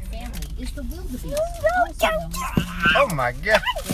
family is the wildebeest, also known as Oh my God.